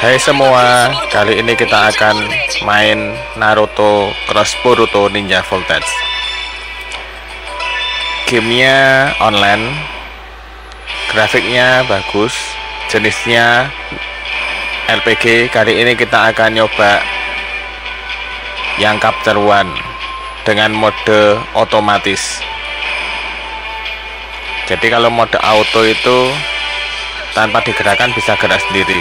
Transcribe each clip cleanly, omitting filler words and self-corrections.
Hai semua, kali ini kita akan main Naruto Cross Boruto Ninja Voltage. Gamenya online, grafiknya bagus, jenisnya RPG. Kali ini kita akan nyoba yang Chapter 1 dengan mode otomatis. Jadi kalau mode auto itu tanpa digerakkan bisa gerak sendiri.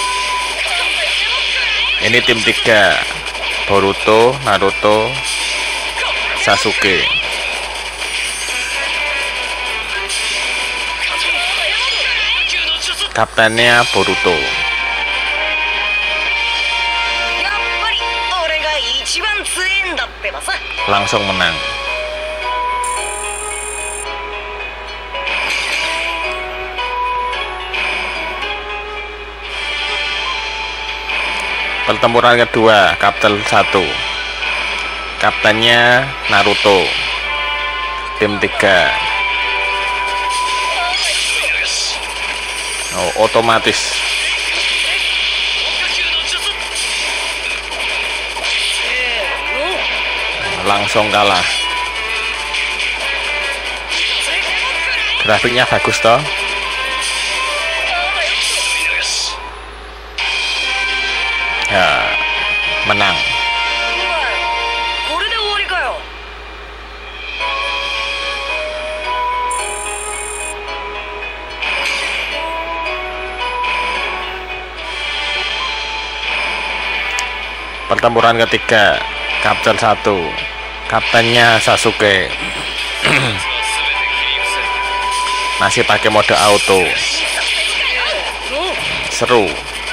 Ini tim 3, Boruto, Naruto, Sasuke. Kaptennya Boruto. Langsung menang. Pertempuran kedua, Chapter 1. Kaptennya Naruto, tim 3. Oh, otomatis. Langsung kalah. Grafiknya bagus toh. Ya, menang. Pertempuran ketiga, Chapter 1. Kaptennya Sasuke. Masih pakai mode auto. Seru.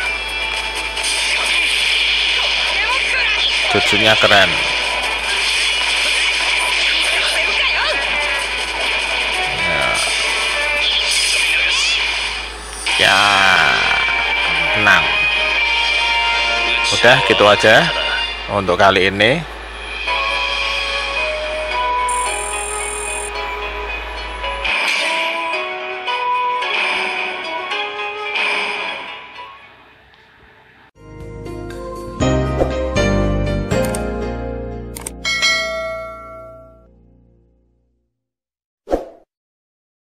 Jutsunya keren. Ya, menang. Udah gitu aja untuk kali ini.